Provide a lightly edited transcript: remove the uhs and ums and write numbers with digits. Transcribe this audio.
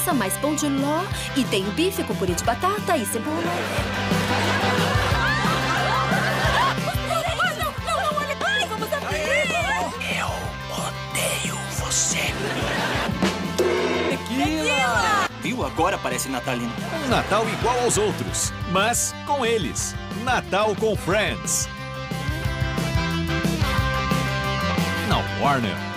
massa, mais pão de ló. E tem bife com purê de batata e cebola. Não, olha bem, vamos abrir. Eu odeio você. Tequila! Viu? Agora parece natalino. Um Natal igual aos outros, mas com eles. Natal com Friends. Na Warner.